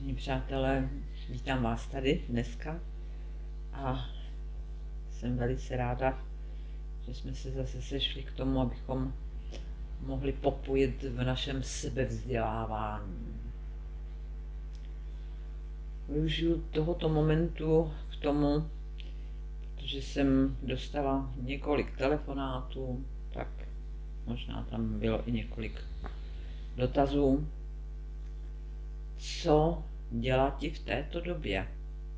Vážení přátelé, vítám vás tady dneska a jsem velice ráda, že jsme se zase sešli k tomu, abychom mohli popojit v našem sebevzdělávání. Využiju tohoto momentu k tomu, protože jsem dostala několik telefonátů, tak možná tam bylo i několik dotazů. Co dělat v této době?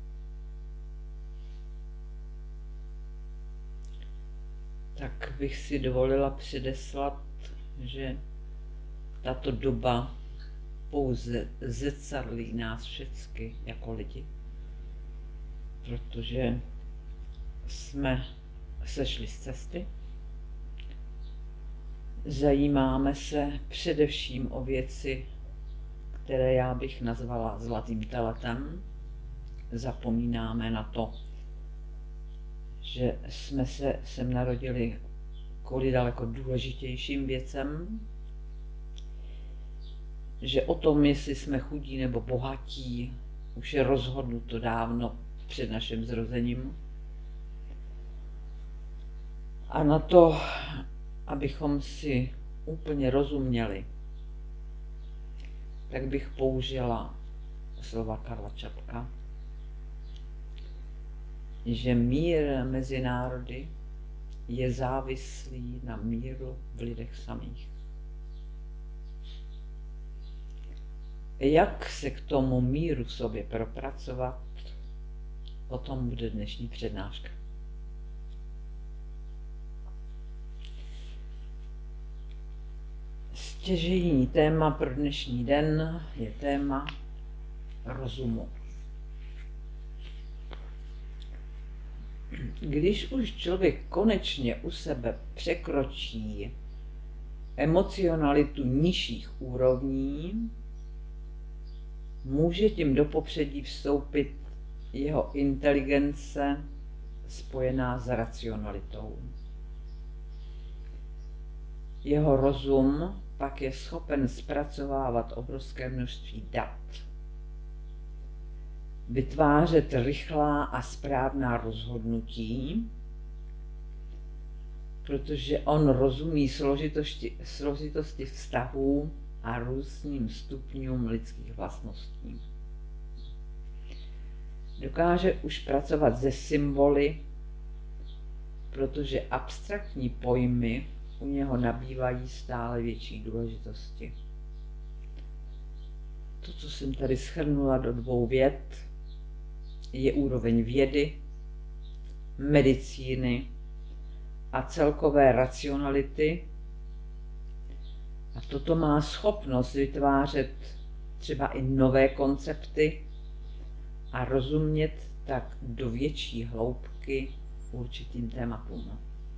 Tak bych si dovolila předeslat, že tato doba pouze zrcadlí nás všechny jako lidi, protože jsme sešli z cesty, zajímáme se především o věci, které já bych nazvala zlatým teletem. Zapomínáme na to, že jsme se sem narodili kvůli daleko důležitějším věcem, že o tom, jestli jsme chudí nebo bohatí, už je rozhodnuto dávno před naším zrozením. A na to, abychom si úplně rozuměli, tak bych použila slova Karla Čapka, že mír mezi národy je závislý na míru v lidech samých. Jak se k tomu míru v sobě propracovat, o tom bude dnešní přednáška. Stěžejní téma pro dnešní den je téma rozumu. Když už člověk konečně u sebe překročí emocionalitu nižších úrovní, může tím do popředí vstoupit jeho inteligence spojená s racionalitou. Jeho rozum pak je schopen zpracovávat obrovské množství dat, vytvářet rychlá a správná rozhodnutí, protože on rozumí složitosti vztahů a různým stupňům lidských vlastností. Dokáže už pracovat se symboly, protože abstraktní pojmy u něho nabývají stále větší důležitosti. To, co jsem tady shrnula do 2 vět, je úroveň vědy, medicíny a celkové racionality. A toto má schopnost vytvářet třeba i nové koncepty a rozumět tak do větší hloubky určitým tématům.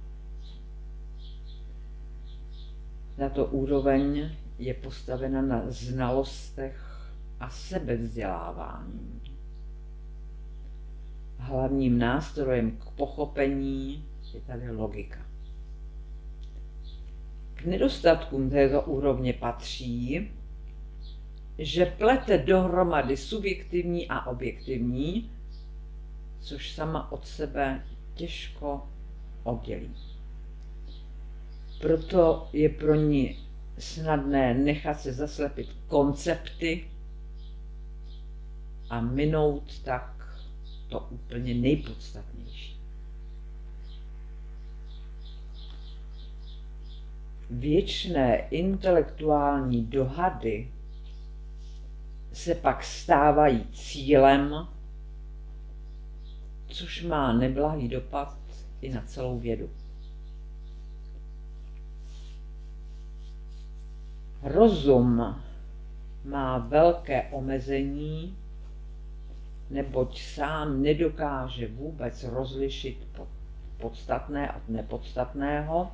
Tato úroveň je postavena na znalostech a sebevzdělávání. Hlavním nástrojem k pochopení je tady logika. K nedostatkům této úrovně patří, že plete dohromady subjektivní a objektivní, což sama od sebe těžko oddělí. Proto je pro ní snadné nechat se zaslepit koncepty a minout tak to úplně nejpodstatnější. Věčné intelektuální dohady se pak stávají cílem, což má neblahý dopad i na celou vědu. Rozum má velké omezení, neboť sám nedokáže vůbec rozlišit podstatné od nepodstatného.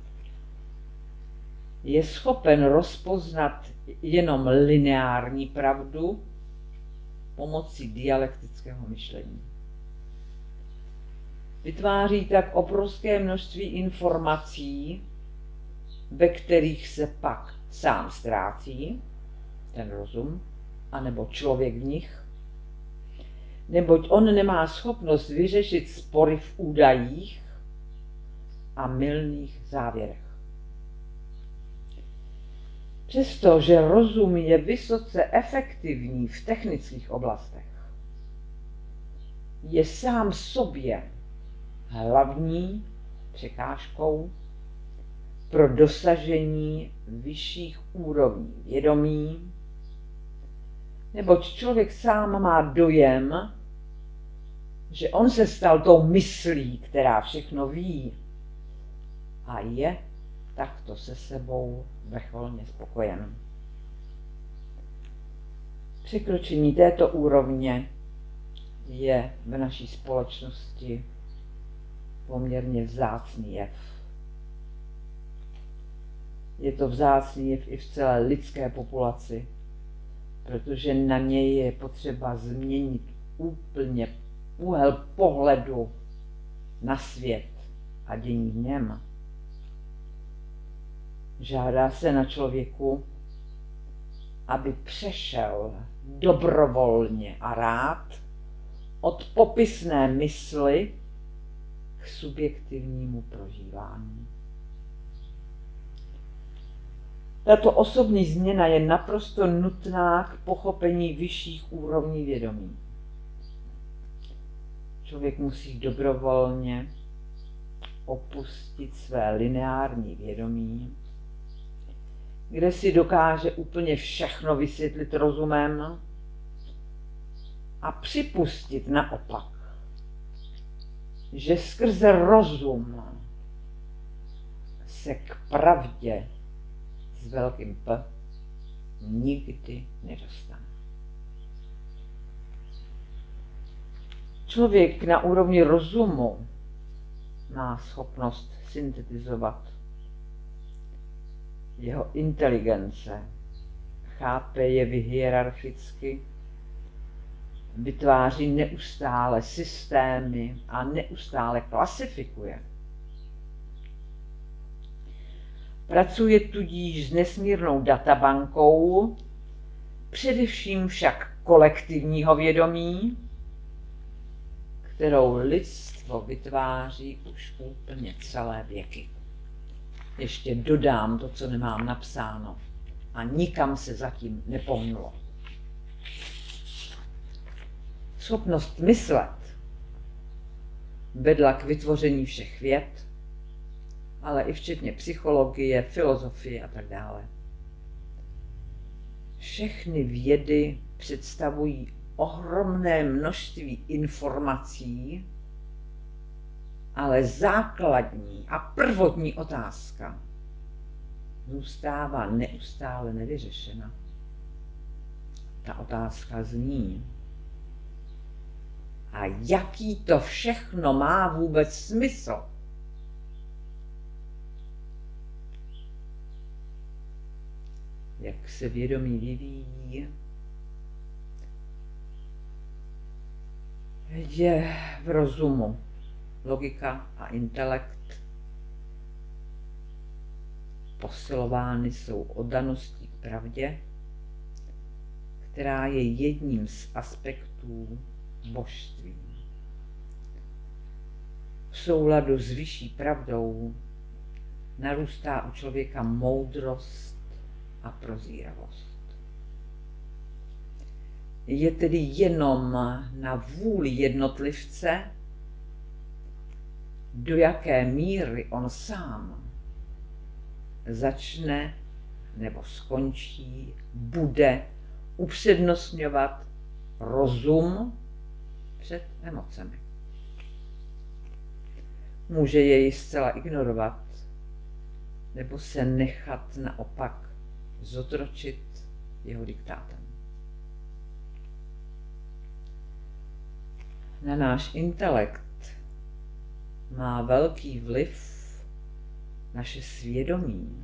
Je schopen rozpoznat jenom lineární pravdu pomocí dialektického myšlení. Vytváří tak obrovské množství informací, ve kterých se pak sám ztrácí, ten rozum, anebo člověk v nich, neboť on nemá schopnost vyřešit spory v údajích a mylných závěrech. Přestože rozum je vysoce efektivní v technických oblastech, je sám sobě hlavní překážkou pro dosažení vyšších úrovní vědomí, neboť člověk sám má dojem, že on se stal tou myslí, která všechno ví a je takto se sebou vrcholně spokojen. Překročení této úrovně je v naší společnosti poměrně vzácný jev. Je to vzácný jev i v celé lidské populaci, protože na něj je potřeba změnit úplně úhel pohledu na svět a dění v něm. Žádá se na člověku, aby přešel dobrovolně a rád od popisné mysli k subjektivnímu prožívání. Tato osobní změna je naprosto nutná k pochopení vyšších úrovní vědomí. Člověk musí dobrovolně opustit své lineární vědomí, kde si dokáže úplně všechno vysvětlit rozumem, a připustit naopak, že skrze rozum se k pravdě s velkým P nikdy nedostane. Člověk na úrovni rozumu má schopnost syntetizovat. Jeho inteligence chápe jevy hierarchicky, vytváří neustále systémy a neustále klasifikuje. Pracuje tudíž s nesmírnou databankou, především však kolektivního vědomí, kterou lidstvo vytváří už úplně celé věky. Ještě dodám to, co nemám napsáno, a nikam se zatím nepohnulo. Schopnost myslet vedla k vytvoření všech věd, ale i včetně psychologie, filozofie a tak dále. Všechny vědy představují ohromné množství informací, ale základní a prvotní otázka zůstává neustále nevyřešena. Ta otázka zní: a jaký to všechno má vůbec smysl? Jak se vědomí vyvíjí, je v rozumu. Logika a intelekt posilovány jsou oddaností k pravdě, která je jedním z aspektů božství. V souladu s vyšší pravdou narůstá u člověka moudrost a prozíravost. Je tedy jenom na vůli jednotlivce, do jaké míry on sám začne nebo skončí, bude upřednostňovat rozum před emocemi. Může jej zcela ignorovat nebo se nechat naopak zotročit jeho diktátem. Na náš intelekt má velký vliv naše svědomí.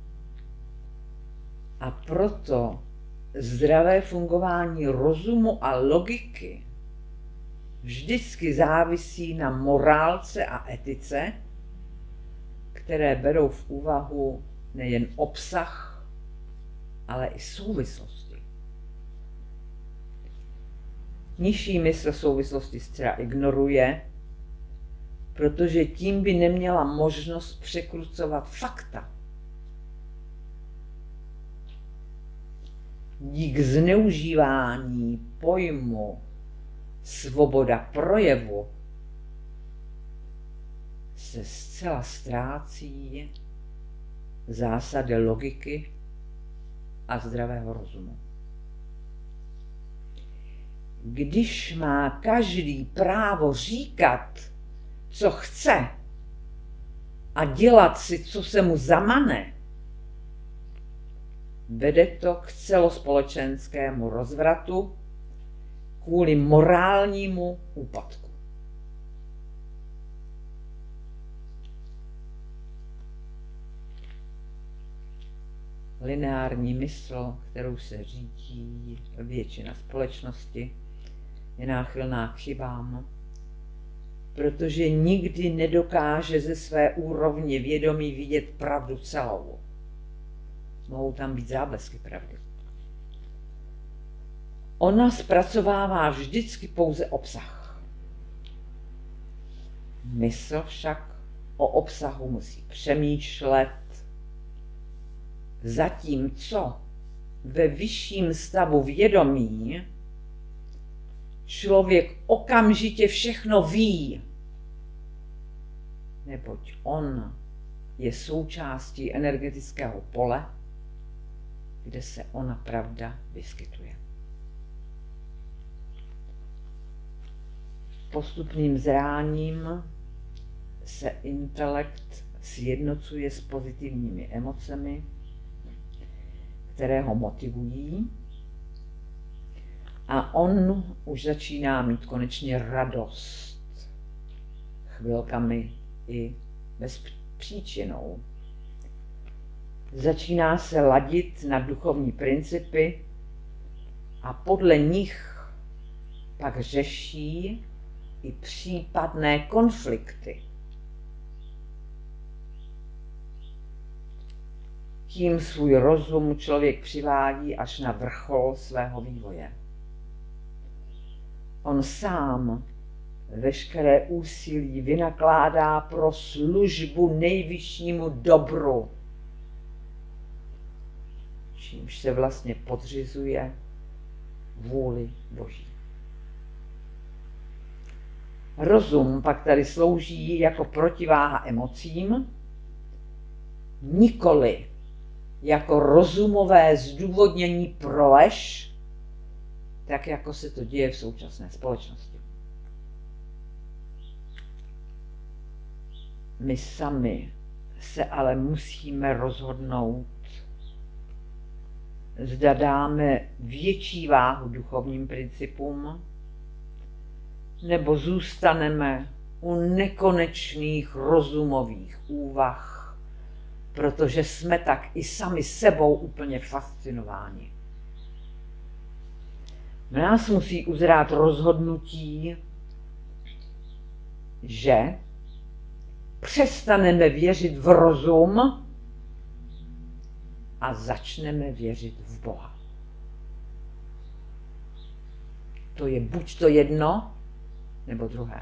A proto zdravé fungování rozumu a logiky vždycky závisí na morálce a etice, které berou v úvahu nejen obsah, ale i souvislosti. Nižší mysl souvislosti zcela ignoruje, protože tím by neměla možnost překrucovat fakta. Dík zneužívání pojmu svoboda projevu se zcela ztrácí zásady logiky a zdravého rozumu. Když má každý právo říkat, co chce a dělat si, co se mu zamane, vede to k celospolečenskému rozvratu kvůli morálnímu úpadku. Lineární mysl, kterou se řídí většina společnosti, je náchylná k chybám, protože nikdy nedokáže ze své úrovně vědomí vidět pravdu celou. Mohou tam být záblesky pravdy. Ona zpracovává vždycky pouze obsah. Mysl však o obsahu musí přemýšlet, zatímco ve vyšším stavu vědomí člověk okamžitě všechno ví, neboť on je součástí energetického pole, kde se ona pravda vyskytuje. Postupným zráním se intelekt sjednocuje s pozitivními emocemi, které ho motivují, a on už začíná mít konečně radost, chvilkami i bez příčinou. Začíná se ladit na duchovní principy a podle nich pak řeší i případné konflikty. Tím svůj rozum člověk přivádí až na vrchol svého vývoje. On sám veškeré úsilí vynakládá pro službu nejvyššímu dobru, čímž se vlastně podřizuje vůli Boží. Rozum pak tady slouží jako protiváha emocím, nikoli jako rozumové zdůvodnění pro lež, tak jako se to děje v současné společnosti. My sami se ale musíme rozhodnout, zda dáme větší váhu duchovním principům, nebo zůstaneme u nekonečných rozumových úvah, protože jsme tak i sami sebou úplně fascinováni. V nás musí uzrát rozhodnutí, že přestaneme věřit v rozum a začneme věřit v Boha. To je buď to jedno, nebo druhé.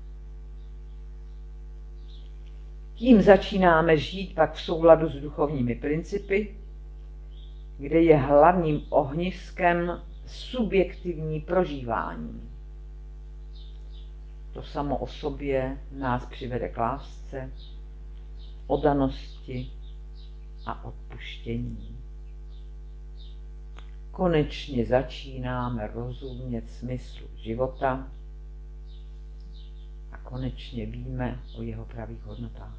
Tím začínáme žít pak v souladu s duchovními principy, kde je hlavním ohniskem subjektivní prožívání. To samo o sobě nás přivede k lásce, oddanosti a odpuštění. Konečně začínáme rozumět smysl života a konečně víme o jeho pravých hodnotách.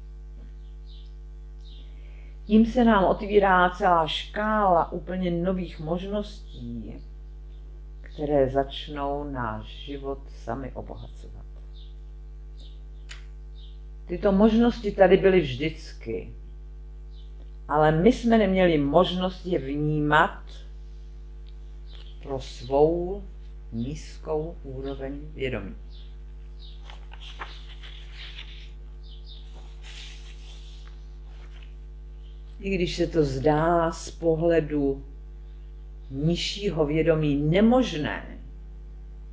Tím se nám otvírá celá škála úplně nových možností, které začnou náš život sami obohacovat. Tyto možnosti tady byly vždycky, ale my jsme neměli možnost je vnímat pro svou nízkou úroveň vědomí. I když se to zdá z pohledu nižšího vědomí nemožné,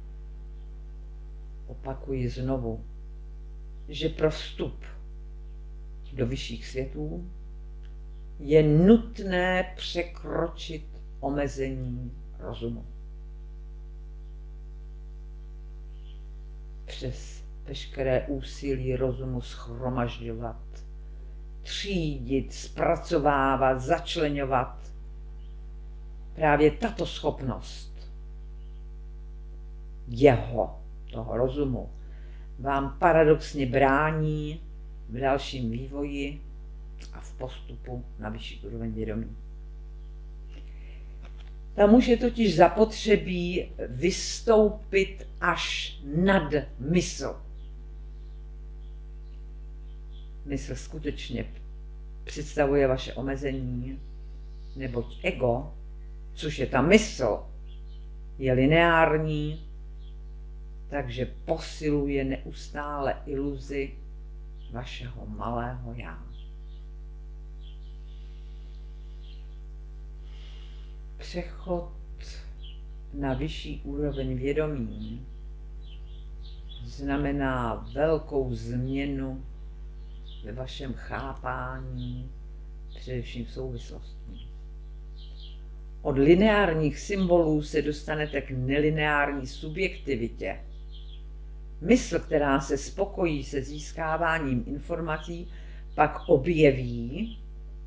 Opakuji znovu, že pro vstup do vyšších světů je nutné překročit omezení rozumu. Přes veškeré úsilí rozumu shromažďovat, třídit, zpracovávat, začleňovat. Právě tato schopnost toho rozumu, vám paradoxně brání v dalším vývoji a v postupu na vyšší úroveň vědomí. Tam už je totiž zapotřebí vystoupit až nad mysl. Mysl skutečně představuje vaše omezení, neboť ego, což je ta mysl, je lineární, takže posiluje neustále iluzi vašeho malého já. Přechod na vyšší úroveň vědomí znamená velkou změnu ve vašem chápání, především souvislostí. Od lineárních symbolů se dostanete k nelineární subjektivitě. Mysl, která se spokojí se získáváním informací, pak objeví,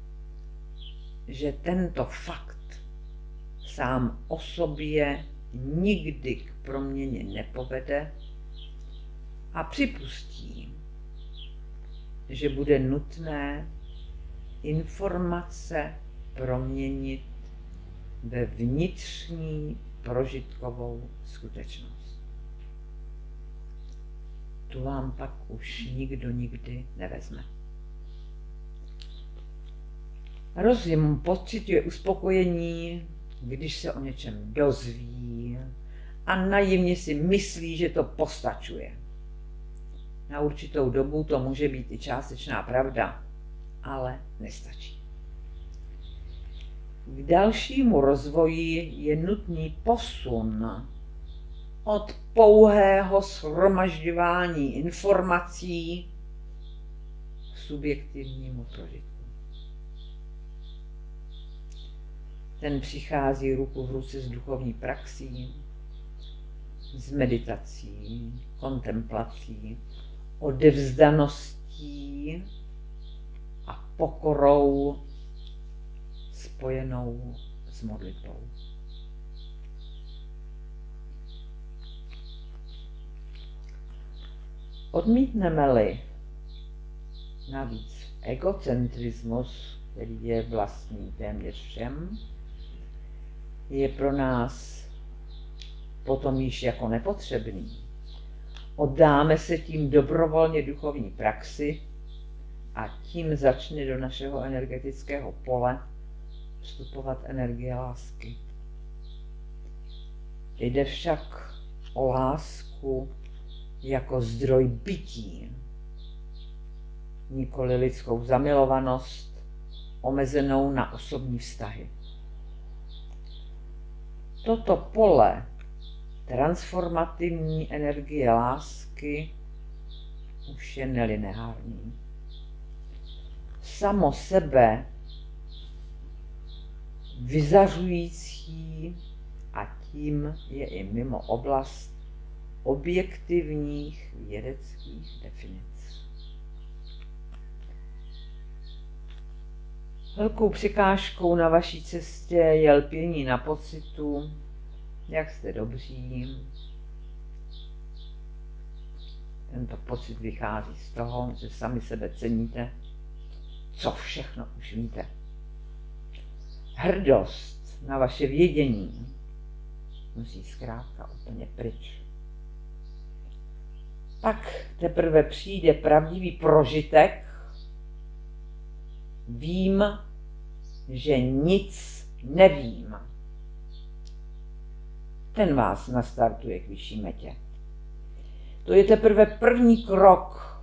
že tento fakt sám o sobě nikdy k proměně nepovede a připustí, že bude nutné informace proměnit ve vnitřní prožitkovou skutečnost. Tu vám pak už nikdo nikdy nevezme. Rozum pociťuje uspokojení, když se o něčem dozví a naivně si myslí, že to postačuje. Na určitou dobu to může být i částečná pravda, ale nestačí. K dalšímu rozvoji je nutný posun od pouhého shromažďování informací k subjektivnímu prožitku. Ten přichází ruku v ruce s duchovní praxí, s meditací, kontemplací, odevzdaností a pokorou spojenou s modlitbou. Odmítneme-li navíc egocentrismus, který je vlastní téměř všem, je pro nás potom již jako nepotřebný. Oddáme se tím dobrovolně duchovní praxi a tím začne do našeho energetického pole vstupovat energie lásky. Jde však o lásku jako zdroj bytí, nikoli lidskou zamilovanost omezenou na osobní vztahy. Toto pole transformativní energie lásky už je nelineární. Samo sebe vyzařující a tím je i mimo oblast objektivních vědeckých definic. Velkou překážkou na vaší cestě je lpění na pocitu, jak jste dobří. Tento pocit vychází z toho, že sami sebe ceníte, co všechno už víte. Hrdost na vaše vědění musí zkrátka úplně pryč. Pak teprve přijde pravdivý prožitek. Vím, že nic nevím. Ten vás nastartuje k vyšší metě. To je teprve první krok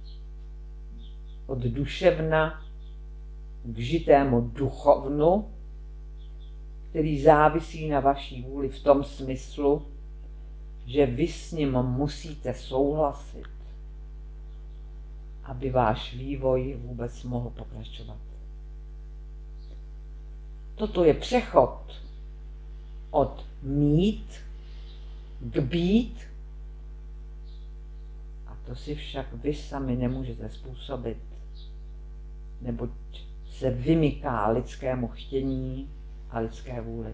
od duševna k žitému duchovnu, který závisí na vaší vůli v tom smyslu, že vy s ním musíte souhlasit, aby váš vývoj vůbec mohl pokračovat. Toto je přechod od mít k být, a to si však vy sami nemůžete způsobit, neboť se vymyká lidskému chtění a lidské vůli.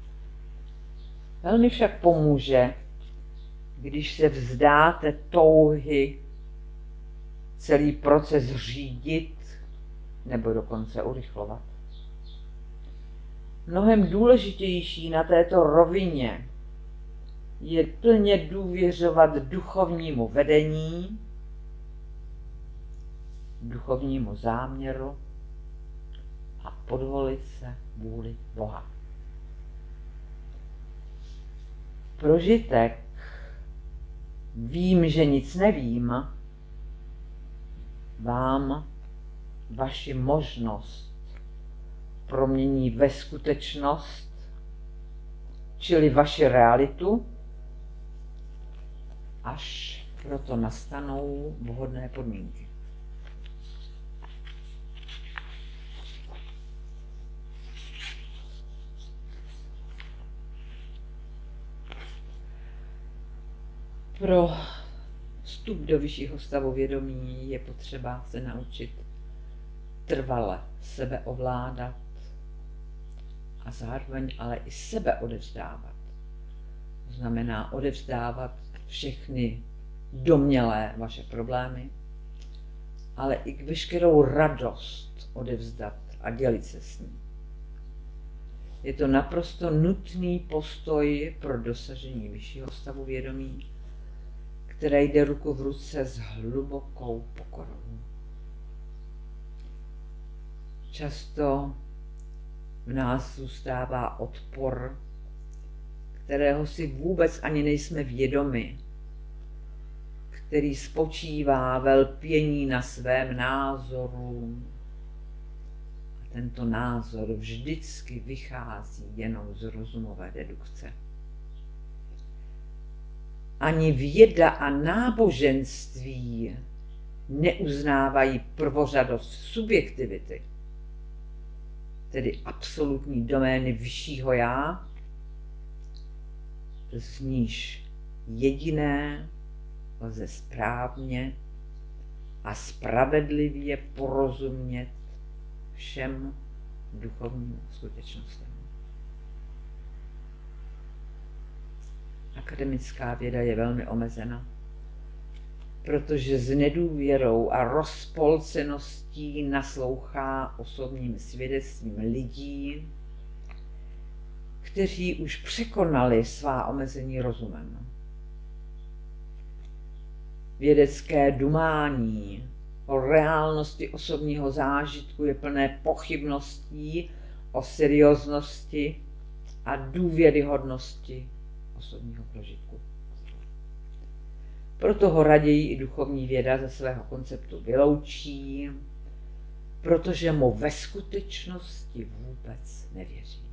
Velmi však pomůže, když se vzdáte touhy celý proces řídit nebo dokonce urychlovat. Mnohem důležitější na této rovině je plně důvěřovat duchovnímu vedení, duchovnímu záměru a podvolit se vůli Boha. Prožitek vím, že nic nevím, vám vaši možnost promění ve skutečnost, čili vaši realitu, až proto nastanou vhodné podmínky. Pro vstup do vyššího stavu vědomí je potřeba se naučit trvale sebe ovládat a zároveň ale i sebe odevzdávat. To znamená odevzdávat všechny domnělé vaše problémy, ale i veškerou radost odevzdat a dělit se s ní. Je to naprosto nutný postoj pro dosažení vyššího stavu vědomí, které jde ruku v ruce s hlubokou pokorou. Často v nás zůstává odpor, kterého si vůbec ani nejsme vědomi, který spočívá ve lpění na svém názoru. A tento názor vždycky vychází jenom z rozumové dedukce. Ani věda a náboženství neuznávají prvořadost subjektivity, tedy absolutní domény vyššího já, z níž jediné lze správně a spravedlivě porozumět všem duchovním skutečnostem. Akademická věda je velmi omezena, protože s nedůvěrou a rozpolceností naslouchá osobním svědectvím lidí, kteří už překonali svá omezení rozumem. Vědecké dumání o reálnosti osobního zážitku je plné pochybností o serióznosti a důvěryhodnosti osobního prožitku. Proto ho raději i duchovní věda ze svého konceptu vyloučí, protože mu ve skutečnosti vůbec nevěří.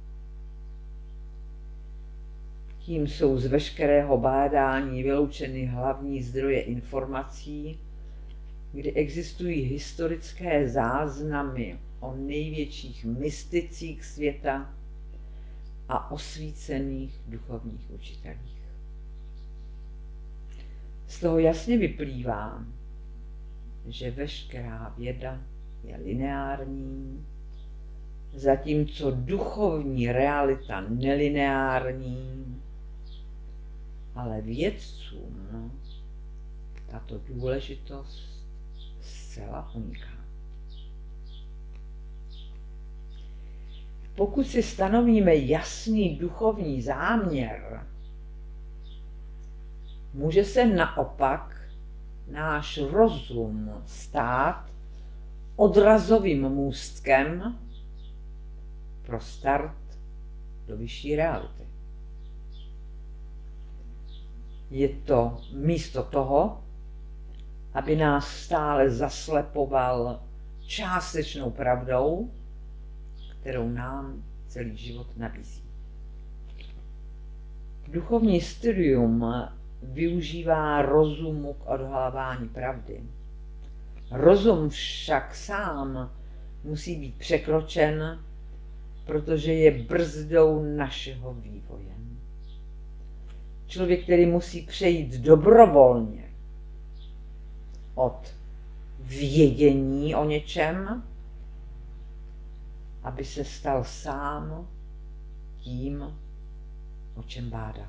Tím jsou z veškerého bádání vyloučeny hlavní zdroje informací, kdy existují historické záznamy o největších mysticích světa a osvícených duchovních učitelích. Z toho jasně vyplývá, že veškerá věda je lineární, zatímco duchovní realita nelineární, ale vědcům tato důležitost zcela uniká. Pokud si stanovíme jasný duchovní záměr, může se naopak náš rozum stát odrazovým můstkem pro start do vyšší reality. Je to místo toho, aby nás stále zaslepoval částečnou pravdou, kterou nám celý život nabízí. Duchovní studium využívá rozumu k odhalování pravdy. Rozum však sám musí být překročen, protože je brzdou našeho vývoje. Člověk, který musí přejít dobrovolně od vědění o něčem, aby se stal sám tím, o čem bádá.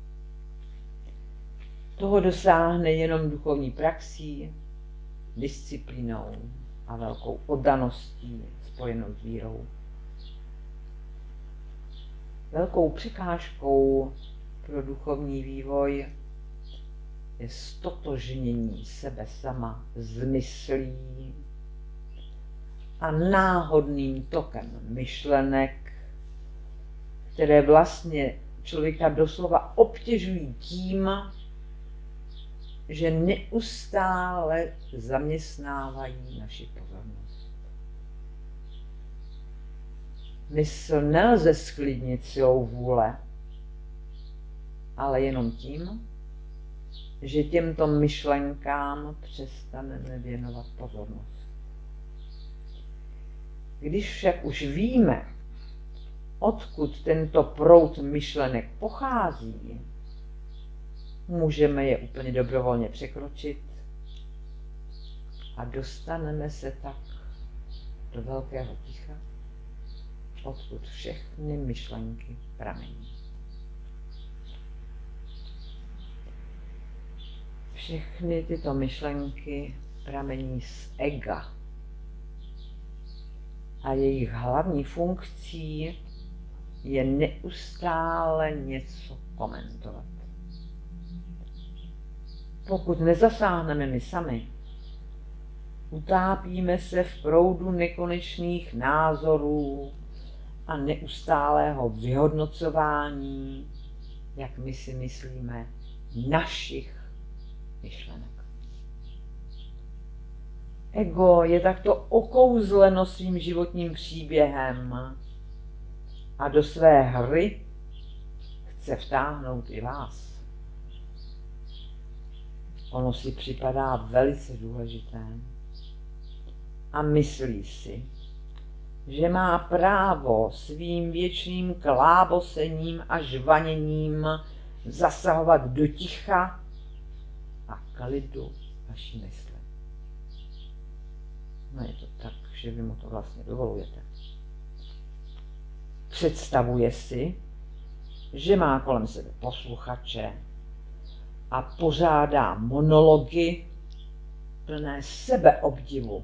Toho dosáhne jenom duchovní praxí, disciplínou a velkou oddaností spojenou s vírou. Velkou překážkou pro duchovní vývoj je ztotožnění sebe sama s myslí a náhodným tokem myšlenek, které vlastně člověka doslova obtěžují tím, že neustále zaměstnávají naši pozornost. Mysl nelze sklidnit silou vůle, ale jenom tím, že těmto myšlenkám přestaneme věnovat pozornost. Když však už víme, odkud tento proud myšlenek pochází, můžeme je úplně dobrovolně překročit a dostaneme se tak do velkého ticha, odkud všechny myšlenky pramení. Všechny tyto myšlenky pramení z ega a jejich hlavní funkcí je neustále něco komentovat. Pokud nezasáhneme my sami, utápíme se v proudu nekonečných názorů a neustálého vyhodnocování, jak my si myslíme, našich myšlenek. Ego je takto okouzleno svým životním příběhem a do své hry chce vtáhnout i vás. Ono si připadá velice důležité a myslí si, že má právo svým věčným klábosením a žvaněním zasahovat do ticha a klidu vaší mysli. No je to tak, že vy mu to vlastně dovolujete. Představuje si, že má kolem sebe posluchače a pořádá monology plné sebeobdivu.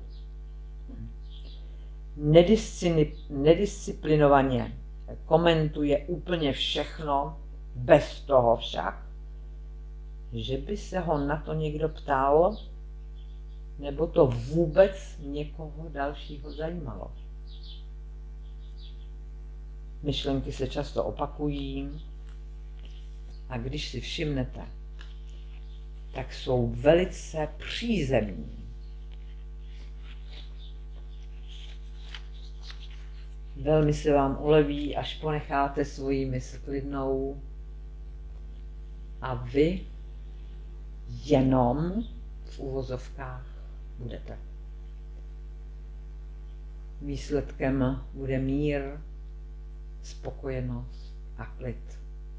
Nedisciplinovaně komentuje úplně všechno, bez toho však, že by se ho na to někdo ptal, nebo to vůbec někoho dalšího zajímalo. Myšlenky se často opakují a když si všimnete, tak jsou velice přízemní. Velmi se vám uleví, až ponecháte svoji mysl klidnou a vy jenom v uvozovkách budete. Výsledkem bude mír, spokojenost a klid.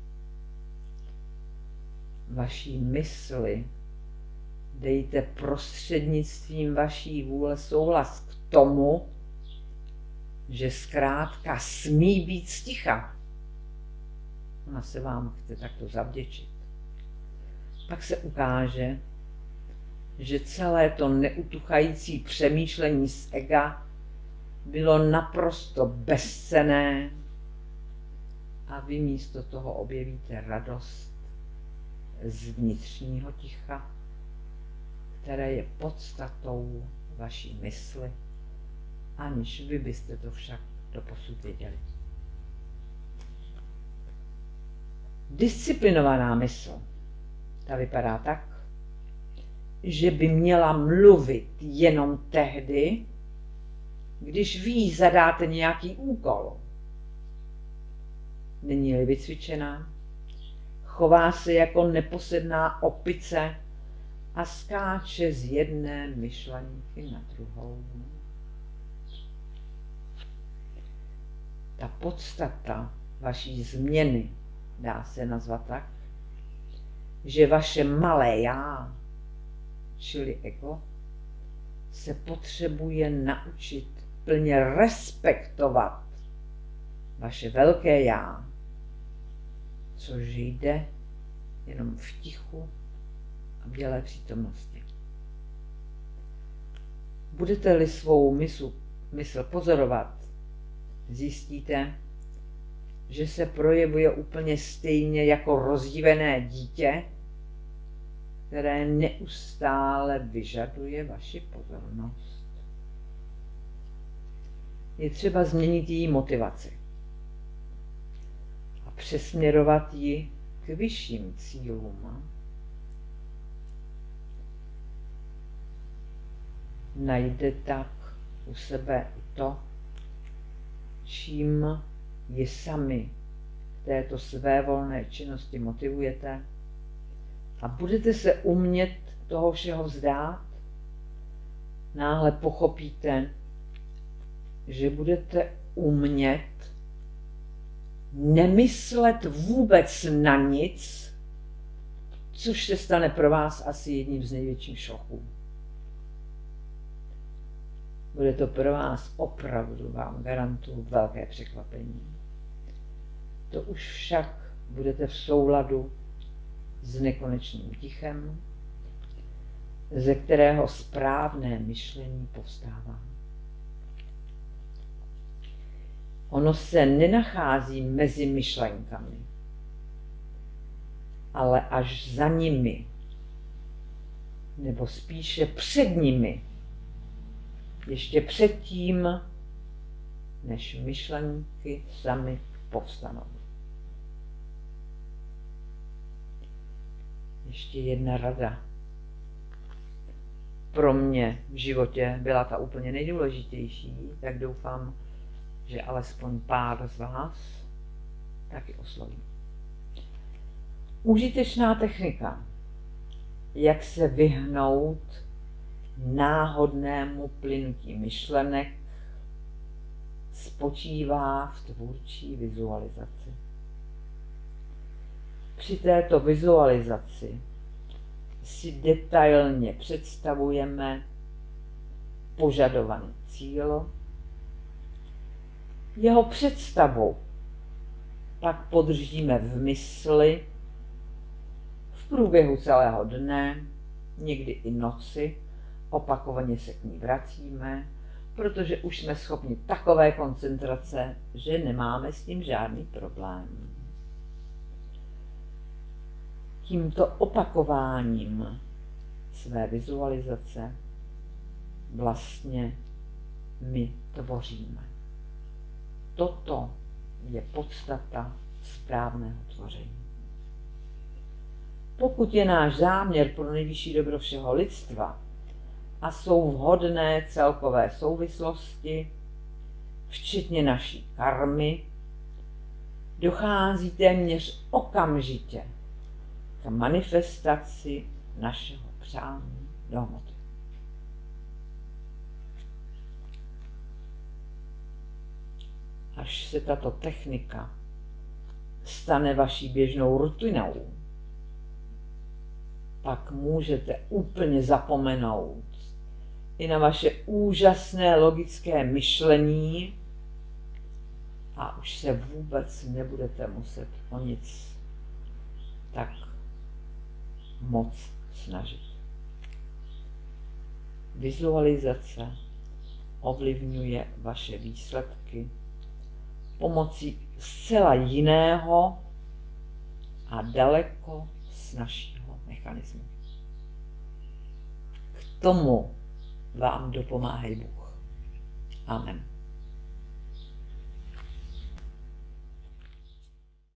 Vaší mysli dejte prostřednictvím vaší vůle souhlas k tomu, že zkrátka smí být sticha. Ona se vám chce takto zavděčit. Pak se ukáže, že celé to neutuchající přemýšlení z ega bylo naprosto bezcenné a vy místo toho objevíte radost z vnitřního ticha, které je podstatou vaší mysli, aniž vy byste to však doposud věděli. Disciplinovaná mysl, ta vypadá tak, že by měla mluvit jenom tehdy, když vy zadáte nějaký úkol. Není-li vycvičená, chová se jako neposedná opice a skáče z jedné myšlenky na druhou. Ta podstata vaší změny dá se nazvat tak, že vaše malé já, čili ego, se potřebuje naučit plně respektovat vaše velké já, což jde jenom v tichu a bdělé přítomnosti. Budete-li svou mysl pozorovat, zjistíte, že se projevuje úplně stejně jako rozdívené dítě, které neustále vyžaduje vaši pozornost. Je třeba změnit její motivaci a přesměrovat ji k vyšším cílům. Najde tak u sebe i to, čím ji sami k této svévolné činnosti motivujete a budete se umět toho všeho vzdát, náhle pochopíte, že budete umět nemyslet vůbec na nic, což se stane pro vás asi jedním z největších šoků. Bude to pro vás opravdu, vám garantuju, velké překvapení. To už však budete v souladu s nekonečným tichem, ze kterého správné myšlení povstává. Ono se nenachází mezi myšlenkami, ale až za nimi, nebo spíše před nimi, ještě předtím, než myšlenky samy povstanou. Ještě jedna rada. Pro mě v životě byla ta úplně nejdůležitější, tak doufám, že alespoň pár z vás taky osloví. Užitečná technika, jak se vyhnout náhodnému plynutí myšlenek, spočívá v tvůrčí vizualizaci. Při této vizualizaci si detailně představujeme požadovaný cíl. Jeho představu pak podržíme v mysli v průběhu celého dne, někdy i noci, opakovaně se k ní vracíme, protože už jsme schopni takové koncentrace, že nemáme s tím žádný problém. Tímto opakováním své vizualizace vlastně my tvoříme. Toto je podstata správného tvoření. Pokud je náš záměr pro nejvyšší dobro všeho lidstva a jsou vhodné celkové souvislosti, včetně naší karmy, dochází téměř okamžitě k manifestaci našeho přání do hmoty. Až se tato technika stane vaší běžnou rutinou, pak můžete úplně zapomenout i na vaše úžasné logické myšlení a už se vůbec nebudete muset o nic tak moc snažit. Vizualizace ovlivňuje vaše výsledky pomocí zcela jiného a daleko snazšího mechanismu. K tomu vám dopomáhá Bůh. Amen.